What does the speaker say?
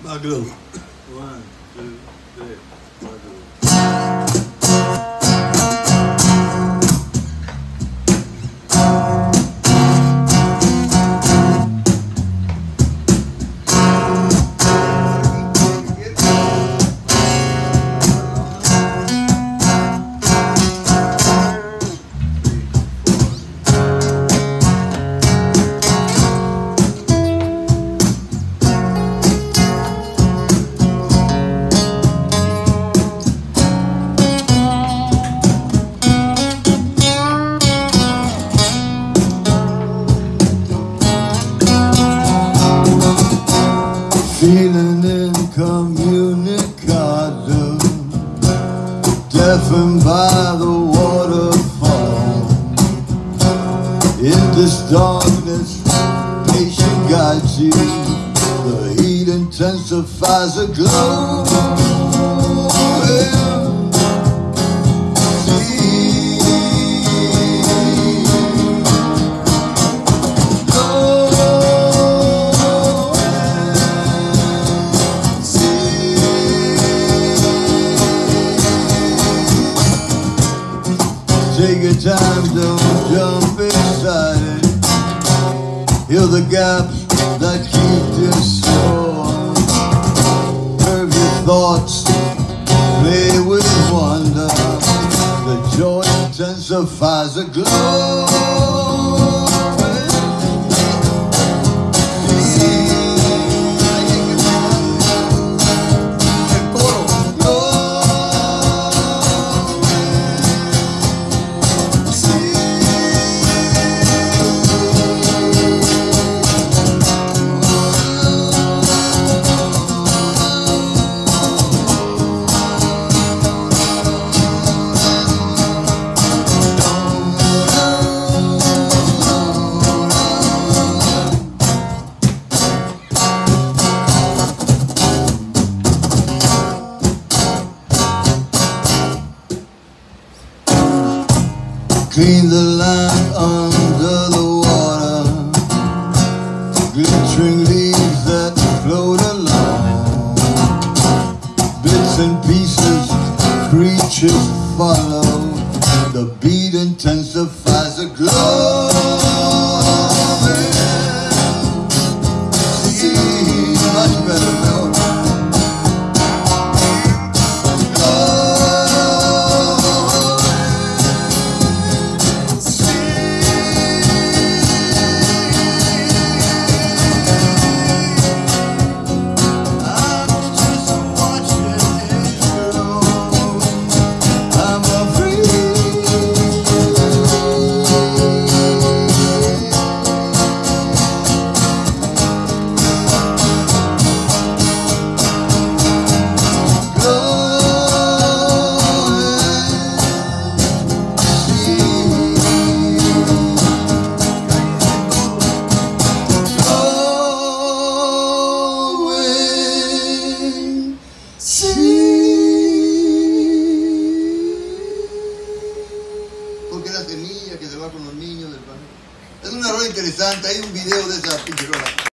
Aglow. 1, 2, 3, 4. Feeling incommunicado, deafened by the waterfall. In this darkness, patient guides you. The heat intensifies the glow. Take your time, don't jump excited. Heal the gaps that keep you sore. Curve your thoughts, play with wonder. The joy intensifies the glow. Clean the line under the water, glittering leaves that float along. Bits and pieces, creatures follow. The beat intensifies the glow. See, much better now. Porque la semilla que se va con los niños del planeta. Es una rola interesante, hay un video de esa pinche rola.